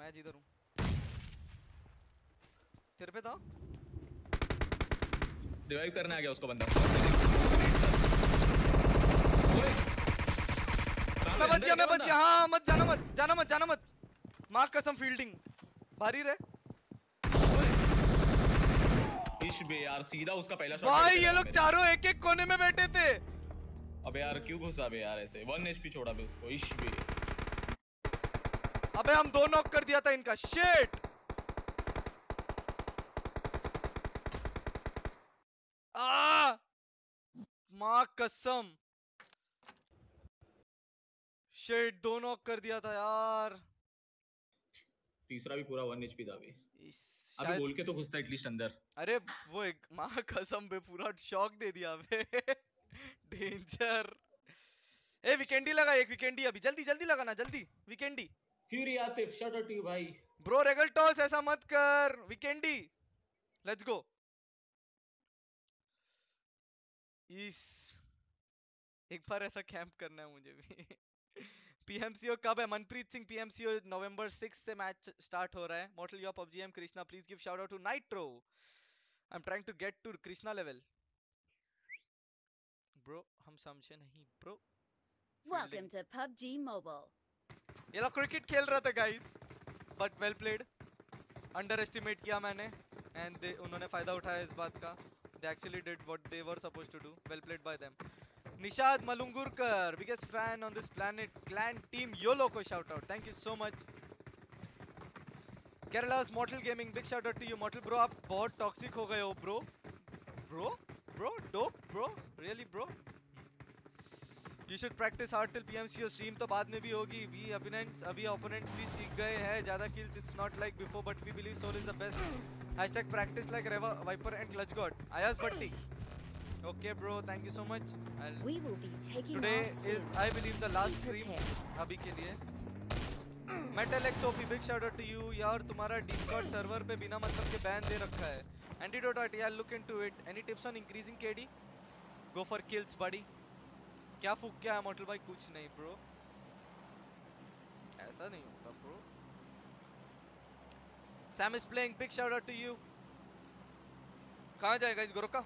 मैं जिधर हूँ तेरे पे था। रिवाइव करने आ गया उसको बंदा। मैं बच गया। हाँ मत जाना मत। माँ कसम फील्डिंग भारी रहे। इश बे यार सीधा उसका पहला शॉट। भाई ये लोग चारों एक कोने में बैठे थे। अबे यार क्यों घुसा बे यार ऐसे। 1 HP छोड़ा बे उसको। इश बे। अबे हम 2 नॉक कर दिया था इनका। शिट। माँ कसम। शिट 2 नॉक कर दिया था यार। तीसरा भी पूरा 1 HP था बे। अभी शायद बोल के तो घुसता एटलीस्ट अंदर। अरे वो एक माँ कसम बे पूरा शॉक दे दिया बे। डेंजर। ए वीकेंडी लगा एक वीकेंडी अभी जल्दी लगाना जल्दी वीकेंडी। फ्यूरी Atif shout out to you भाई। ब्रो रेगल टॉस ऐसा मत कर वीकेंडी। Let's go. इस एक बार ऐसा कैंप करना है मुझे भी। पीएमसीओ कब है? मनप्रीत सिंह पीएमसीओ नवंबर 6 से मैच स्टार्ट हो रहा है। Mortal your PUBG am Krishna please give shout out to Nitro. I am trying to get to Krishna level. Bro हम समझे नहीं ब्रो। Welcome to pubgmobile. ये लोग क्रिकेट खेल रहा था guys but well played. Underestimate किया मैंने एंड उन्होंने फायदा उठाया इस बात का। They actually did what they were supposed to do. Well played by them. Nishad Malungurkar, biggest fan on this planet. Clan team YOLO ko shout out. Thank you so much. Kerala's Mortal Gaming, big shout out to you Mortal bro. आप बहुत toxic हो गए हो bro. Bro, dope bro. Really bro. You should practice hard till PMCO stream तो बाद में भी होगी. We opponents भी सीख गए हैं ज़्यादा kills. It's not like before but we believe Soul is the best. Hashtag practice like Reva, Viper and Clutch God. Ayaz Bhatti. Okay bro, thank you so much. We will be taking Today off soon. is I believe the last stream अभी के लिए. Metal XOP, big shout out to you. यार तुम्हारा Discord server पे बिना मतलब के ban दे रखा है. Antidote I'll look into it. Any tips on increasing KD? Go for kills buddy. क्या फूक क्या है Mortal भाई? कुछ नहीं bro. ऐसा नहीं होता bro. Sam is playing, big shout out to you. कहाँ जाएगा इस Gorkha?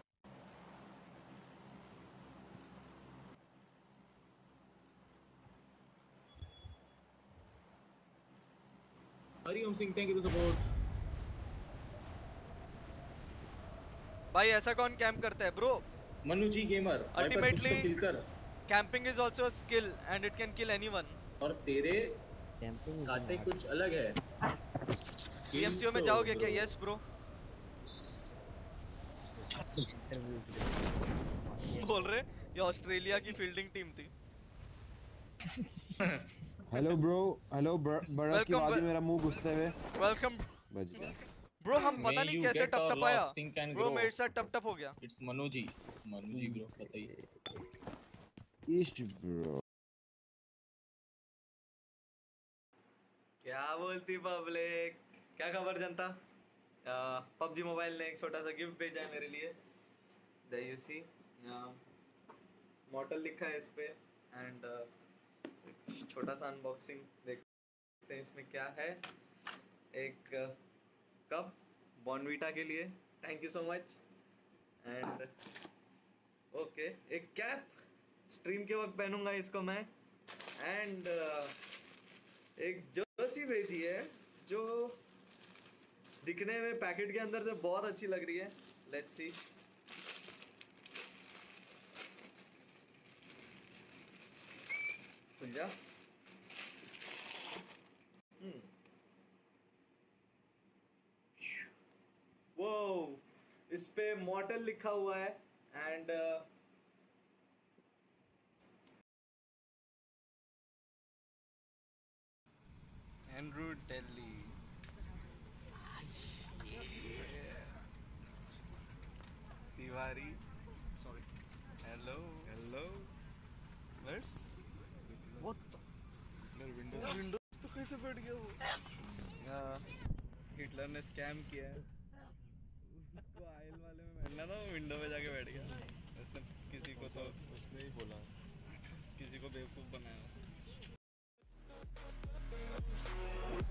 Hariom Singh thank you to support. भाई ऐसा कौन कैंप करता है bro? Manu ji gamer. Ultimately, camping is also a skill and it can kill anyone. और तेरे काटे कुछ अलग है। PMCO में जाओगे क्या? Yes bro. बोल रहे ये ऑस्ट्रेलिया की फील्डिंग टीम थी। हेलो ब्रो बड़ा की आवाज में मेरा मुंह घुसते हुए। Welcome bro. हम पता नहीं कैसे टप-टपाया ब्रो, मेरे साथ टप-टप हो गया। इट्स मनु जी ब्रो बताइए। इश ब्रो क्या बोलती पब्लिक? क्या खबर जनता? पबजी मोबाइल ने एक छोटा सा गिफ्ट भेजा है मेरे लिए। There you see, मॉर्टल लिखा है इस पे एंड छोटा सा अनबॉक्सिंग देखते हैं इसमें क्या है। एक कप बॉर्नवीटा के लिए, thank you so much. And okay एक कैप स्ट्रीम के वक्त पहनूंगा इसको मैं। एंड एक जर्सी भेजी है जो दिखने में पैकेट के अंदर से बहुत अच्छी लग रही है। Let's see. सुन जा। वो इस पे मॉर्टल लिखा हुआ है and Andrew Delhi. Tiwari sorry hello let's what मेरे विंडोज तो कैसे बैठ गया वो? हिटलर ने स्कैम किया है उसको आयल वाले में बैठना था, वो विंडो पे जाके बैठ गया। उसने किसी को तो उसने ही बोला किसी को बेवकूफ बनाया।